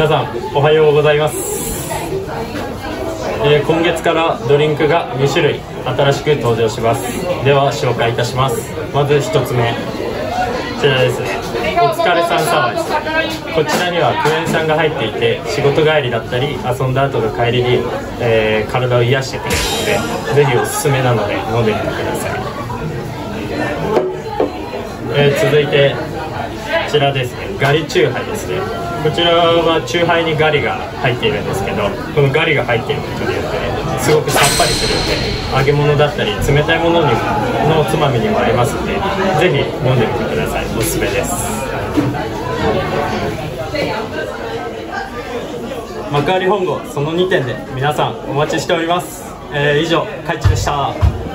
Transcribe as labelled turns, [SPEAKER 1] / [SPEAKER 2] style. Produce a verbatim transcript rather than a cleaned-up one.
[SPEAKER 1] 皆さんおはようございます。えー、今月からドリンクがに種類新しく登場します。では紹介いたします。まずひとつめ、こちらですね。お疲れさんサワーです。こちらにはクエン酸が入っていて、仕事帰りだったり遊んだ後の帰りに、えー、体を癒してくれるので、ぜひおすすめなので飲んでみてください。えー、続いてこちらですね。ガリチューハイですね。こちらはチューハイにガリが入っているんですけど、このガリが入っていることによってすごくさっぱりするので、揚げ物だったり冷たいものにものおつまみにも合いますので、ぜひ飲んでみてください。おすすめです。幕張本郷そのにてんで皆さんお待ちしております。えー、以上、カイチでした。